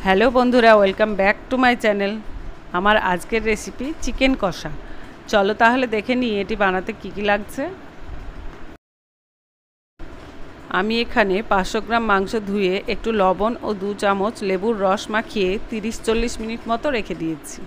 Hello বন্ধুরা, welcome back to my channel. আমার আজকের রেসিপি চিকেন কষা। চলো তাহলে দেখে নিই এটি বানাতে কী কী লাগছে। আমি এখানে 500 গ্রাম মাংস ধুয়ে একটু লবণ ও 2 চামচ লেবুর রস মাখিয়ে 30-40 মিনিট মতো রেখে দিয়েছি।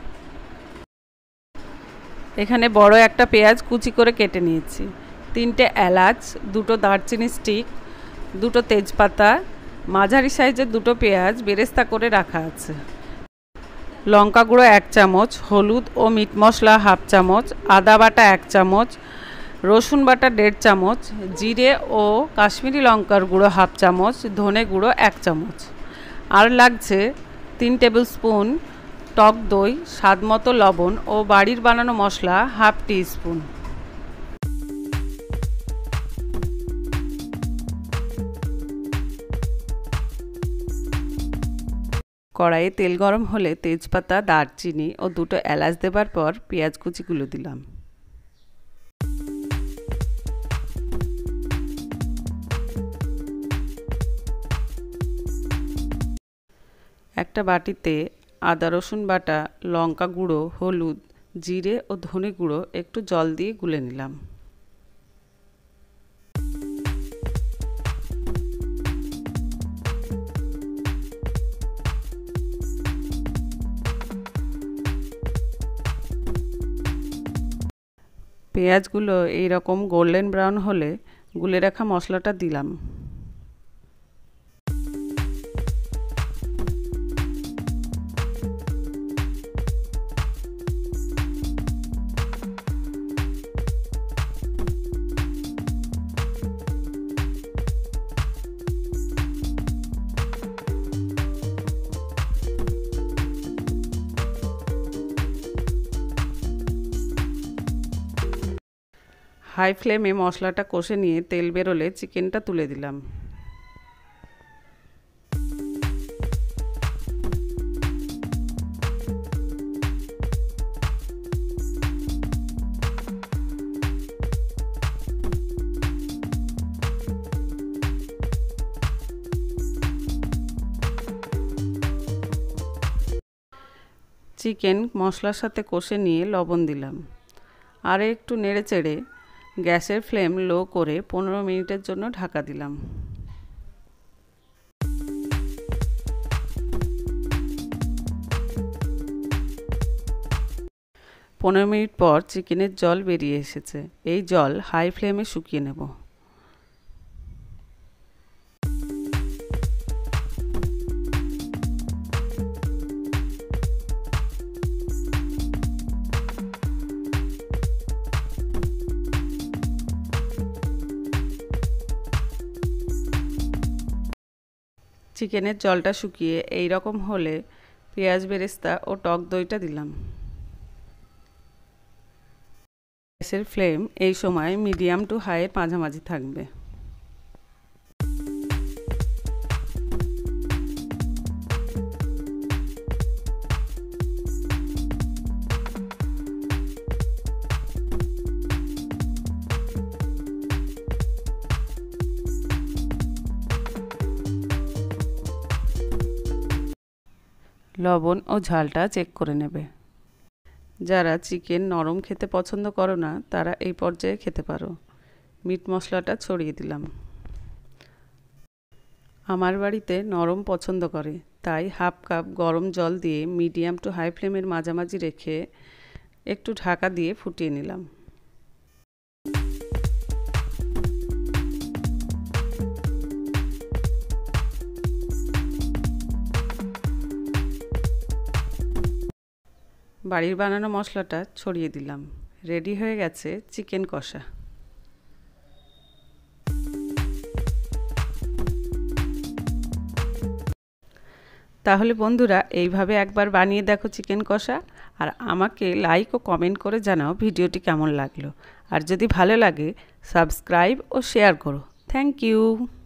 এখানে বড় একটা পেঁয়াজ কুচি করে কেটে নিয়েছি, 3টে এলাচ, 2টো দারচিনি স্টিক, 2টো তেজপাতা, মাঝারি সাইজের 2টো পেঁয়াজ বেরেস্তা করে রাখা আছে, লঙ্কা গুঁড়ো 1 চামচ, হলুদ ও মিট মশলা 1/2 চামচ, আদা বাটা 1 চামচ, রসুন বাটা 1.5 চামচ, জিরে ও কাশ্মীরি লঙ্কার গুঁড়ো 1/2 চামচ, ধনে গুঁড়ো 1 চামচ। আর লাগছে 3 টেবিল স্পুন টক দই, স্বাদ মতো লবণ ও বাড়ির বানানো মশলা 1/2 টিস্পুন। কড়াইয়ে তেল গরম হলে তেজপাতা, দারচিনি ও 2টো এলাচ দেবার পর পেঁয়াজ কুচিগুলো দিলাম। একটা বাটিতে আদা রসুন বাটা, লঙ্কা গুঁড়ো, হলুদ, জিরে ও ধনে গুঁড়ো একটু জল দিয়ে গুলে নিলাম। পেঁয়াজগুলো এইরকম গোল্ডেন ব্রাউন হলে গুলে রাখা মশলাটা দিলাম। হাই ফ্লেমে মশলাটা কষে নিয়ে তেল বেরোলে চিকেনটা তুলে দিলাম। চিকেন মশলার সাথে কষে নিয়ে লবণ দিলাম, আর একটু নেড়ে চেড়ে গ্যাসের ফ্লেম লো করে 15 মিনিটের জন্য ঢাকা দিলাম। 15 মিনিট পর চিকেনের জল বেরিয়ে এসেছে। এই জল হাই ফ্লেমে শুকিয়ে নেব। চিকেনের জলটা শুকিয়ে এই রকম হলে পেঁয়াজ বেরেস্তা ও টক দইটা দিলাম। গ্যাসের ফ্লেম এই সময় মিডিয়াম টু হাইয়ের মাঝামাঝি থাকবে। লবণ ও ঝালটা চেক করে নেবে। যারা চিকেন নরম খেতে পছন্দ করো না তারা এই পর্যায়ে খেতে পারো। মিট মশলাটা ছড়িয়ে দিলাম। আমার বাড়িতে নরম পছন্দ করে, তাই 1/2 কাপ গরম জল দিয়ে মিডিয়াম টু হাই ফ্লেমের মাঝামাঝি রেখে একটু ঢাকা দিয়ে ফুটিয়ে নিলাম। বাড়ির বানানো মশলাটা ছড়িয়ে দিলাম। রেডি হয়ে গেছে চিকেন কষা। তাহলে বন্ধুরা, এইভাবে একবার বানিয়ে দেখো চিকেন কষা, আর আমাকে লাইক ও কমেন্ট করে জানাও ভিডিওটি কেমন লাগলো। আর যদি ভালো লাগে সাবস্ক্রাইব ও শেয়ার করো। Thank you.